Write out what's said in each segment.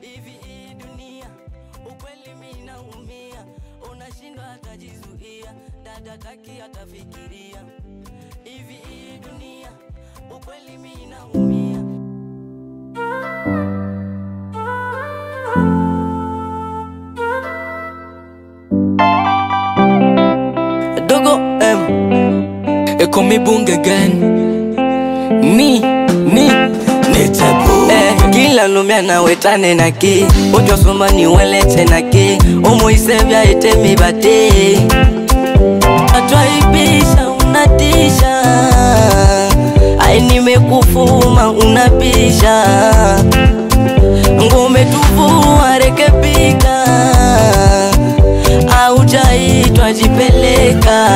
Hivi hii dunia ukweli mimi naumia, unashindwa hata jizuia, dada taki atafikiria. Hivi hii dunia ukweli mimi naumia. Dogo Eko mi bunge again. Ni tabu Gila lumia na wetane na ki Ojo suma ni welete na ki Omo isebya ite mi bate Atwaibisha unatisha Ai nimekufuma unapisha Ngome tuvua rekebika Aujaitwa jipeleka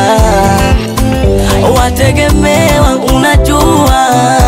Wategemewa unajua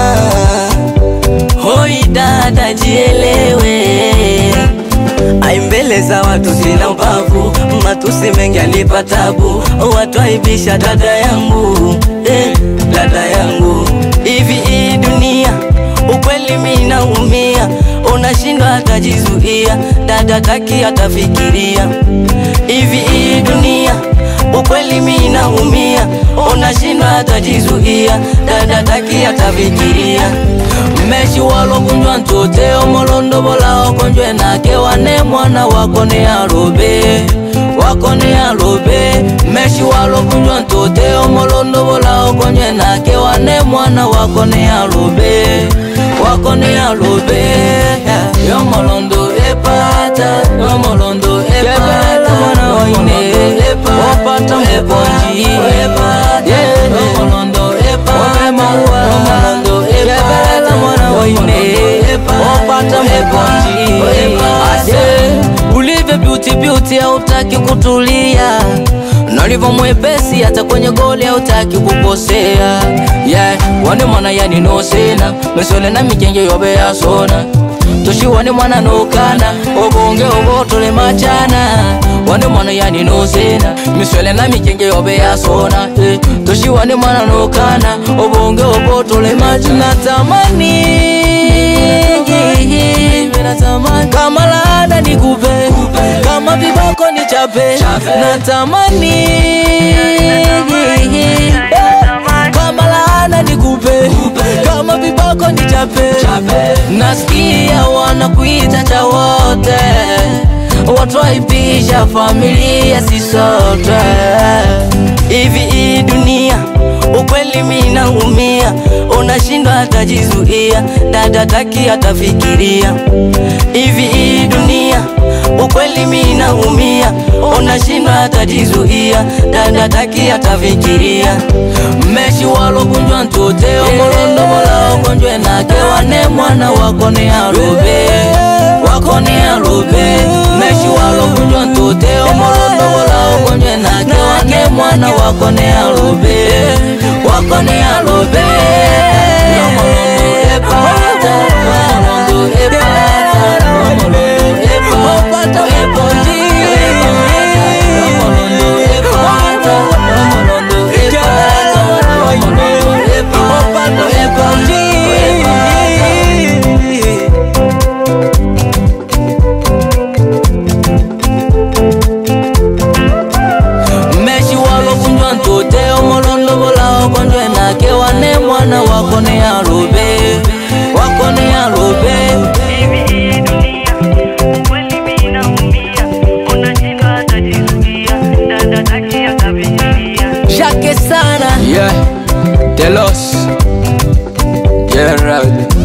Hoi dada jielewe Aimbele za watu sina ubavu Matusi mengi alipa tabu Watu aibisha dada yangu dada yangu. Hivi hii dunia ukweli mimi naumia, unashindwa hata jizuia, dada taki atafikiria. Hivi hii dunia ukweli mimi naumia, unashindwa hata jizuia, dada taki atafikiria. Meshi walo kunjwa ntote omolondo bola okonjwe nake wane mwana wako ni arobe wako ni arobe. Meshi walo kunjwa ntote omolondo bola okonjwe nake wane mwana wako ni arobe wako ni arobe. Yomolondo epata yomolondo epata mwana waine epata mponji yomolondo epata yomolondo epata mwana waine epata mponji. Ulivyo beauty hautaki kutulia, nalivyo mwepesi hata kwenye goli hautaki kukosea. Wani mwana yani no sena mesole na mikenje yobe ya sona Toshi wani mwana no kana obonge obotole machana. Wani mwana yani no sena mesole na mikenje yobe ya sona Toshi wani mwana no kana obonge obotole machana. Natamani kama lada nikupe, kama viboko ni chape. Natamani kama lada nikupe, kama viboko ni chape. Nasikia wanakuita cha wote, watu waipisha familia si sote. Hivi hii dunia ukweli mimi naumia, unashindwa hata jizuia, dada taki atafikiria. Hivi hii dunia ukweli mimi naumia, unashindwa hata jizuia, dada taki atafikiria. Meshi walo kunjwa ntote omolondo bola okonjwe nake wane mwana wako ni arobe wako ni arobe. Meshi walo kunjwa ntote omolondo bola okonjwe nake wane mwana wako ni arobe wako ni arobe. Yomolondo epata yomolondo epata yomolondo epata eponji yomolondo epata yomolondo epata yomolondo epata eponji. Meshi walo kunjwa ntote omolondo bola okonjwe nake wane mwana wako ni arobe wako ni arobe. Hivi hii dunia ukweli mimi naumia, unashindwa hata jizuia, dada taki atafikiria. Shake sana Delos Gerald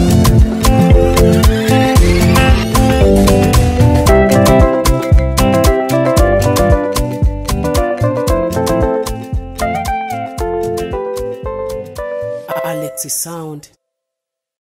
Alexi Sound.